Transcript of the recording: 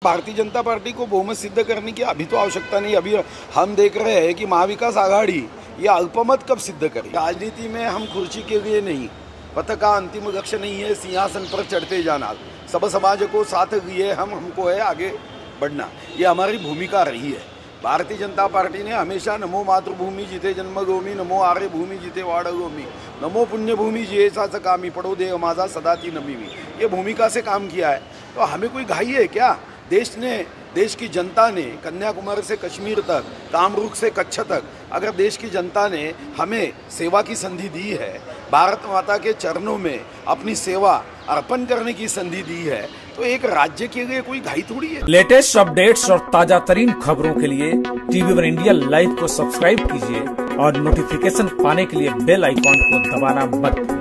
Bharatiya Janata party को बहुमत सिद्ध करने की अभी तो आवश्यकता नहीं। अभी हम देख रहे हैं कि महाविकास आघाड़ी ये अल्पमत कब सिद्ध करे। राजनीति में हम कुर्सी के लिए नहीं, पद का अंतिम लक्ष्य नहीं है सिंहासन पर चढ़ते जाना। सब समाज को साथ लिए हमको है आगे बढ़ना, ये हमारी भूमिका रही है। भारतीय जनता पार्टी ने हमेशा नमो मातृभूमि जिते जन्मभूमि, नमो आर्य भूमि जिते वाडभूमि, नमो पुण्यभूमि जियेसा कामी पडो देव माझा सदा ती नमीवी, ये भूमिका से काम किया है। तो हमें कोई घाई है क्या? देश की जनता ने कन्याकुमारी से कश्मीर तक, कामरूप से कच्छ तक, अगर देश की जनता ने हमें सेवा की संधि दी है, भारत माता के चरणों में अपनी सेवा अर्पण करने की संधि दी है, तो एक राज्य के लिए कोई घाई थोड़ी है। लेटेस्ट अपडेट्स और ताजा तरीन खबरों के लिए TV1 इंडिया लाइव को सब्सक्राइब कीजिए और नोटिफिकेशन पाने के लिए बेल आइकॉन को दबाना मत भूलिए।